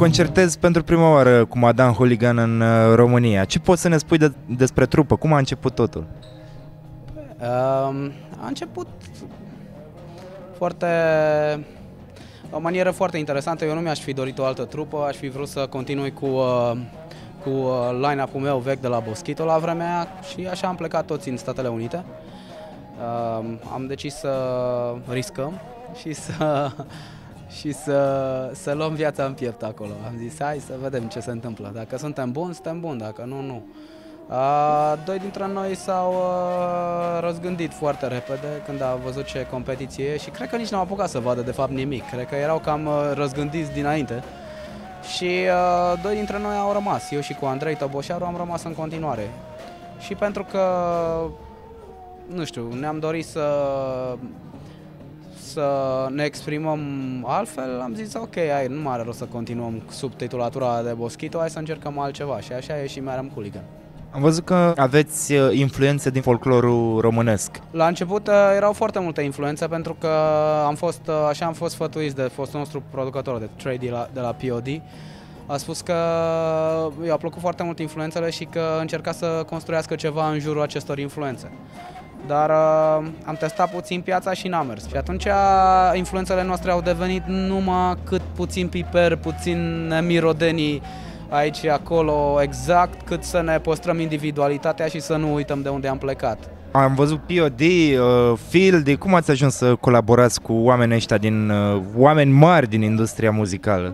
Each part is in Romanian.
concertezi pentru prima oară cu Madame Hooligan în România. Ce poți să ne spui despre trupă? Cum a început totul? A început o manieră foarte interesantă. Eu nu mi-aș fi dorit o altă trupă, aș fi vrut să continui cu line-up-ul meu vechi de la Boschito la vremea aia și așa am plecat toți în Statele Unite. Am decis să riscăm și să luăm viața în piept acolo. Am zis, hai să vedem ce se întâmplă. Dacă suntem buni, suntem buni, dacă nu, nu. Doi dintre noi s-au răzgândit foarte repede când a văzut ce competiție e și cred că nici n-au apucat să vadă de fapt nimic. Cred că erau cam răzgândiți dinainte. Și doi dintre noi au rămas. Eu și cu Andrei Toboșaru am rămas în continuare. Și pentru că, nu știu, ne-am dorit să ne exprimăm altfel, am zis ok, hai, nu mai are rost să continuăm sub titulatura de Boschito, hai să încercăm altceva și așa e și Madame Hooligan. Am văzut că aveți influențe din folclorul românesc. La început erau foarte multe influențe pentru că am fost sfătuiți de fostul nostru producător de Trady de la POD. A spus că i-a plăcut foarte mult influențele și că încerca să construiască ceva în jurul acestor influențe. Dar am testat puțin piața și n-a mers. Și atunci influențele noastre au devenit numai cât puțin piper, puțin mirodenii aici și acolo, exact cât să ne păstrăm individualitatea și să nu uităm de unde am plecat. Am văzut POD, Field, cum ați ajuns să colaborați cu oamenii ăștia oameni mari din industria muzicală?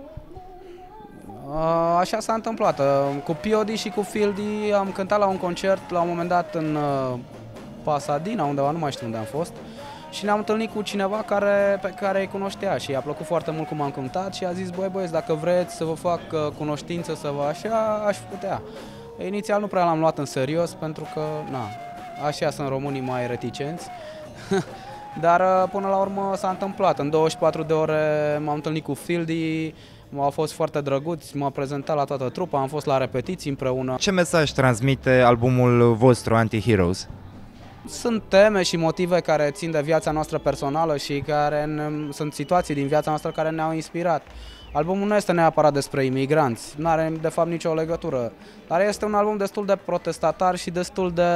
Așa s-a întâmplat. Cu POD și cu Field am cântat la un concert la un moment dat în Pasadena, undeva, nu mai știu unde am fost, și ne-am întâlnit cu cineva pe care îi cunoștea și i-a plăcut foarte mult cum am cântat și a zis, băieți, dacă vreți să vă fac cunoștință, să vă așa, aș putea. Inițial nu prea l-am luat în serios pentru că, așa sunt românii mai reticenți, dar până la urmă s-a întâmplat. În 24 de ore m-am întâlnit cu Fieldy, au fost foarte drăguți, m-a prezentat la toată trupa, am fost la repetiții împreună. Ce mesaj transmite albumul vostru, Anti-Heroes? Sunt teme și motive care țin de viața noastră personală și sunt situații din viața noastră care ne-au inspirat. Albumul nu este neapărat despre imigranți, nu are de fapt nicio legătură, dar este un album destul de protestatar și destul de...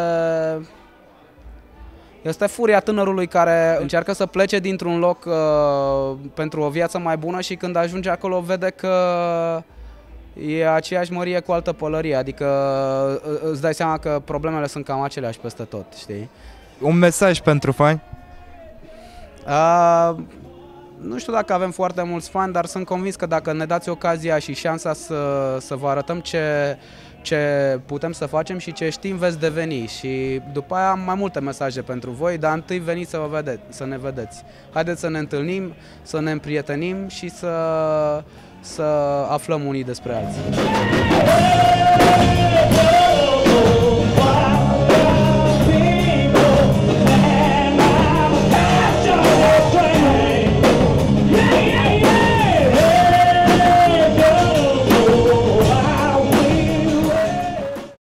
Este furia tânărului care încearcă să plece dintr-un loc pentru o viață mai bună și când ajunge acolo vede că e aceeași mărie cu altă pălărie, adică îți dai seama că problemele sunt cam aceleași peste tot, știi? Un mesaj pentru fani? Nu știu dacă avem foarte mulți fani, dar sunt convins că dacă ne dați ocazia și șansa să vă arătăm ce putem să facem și ce știm, veți deveni. Și după aia am mai multe mesaje pentru voi, dar întâi veniți să ne vedeți. Haideți să ne întâlnim, să ne împrietenim și să aflăm unii despre alții.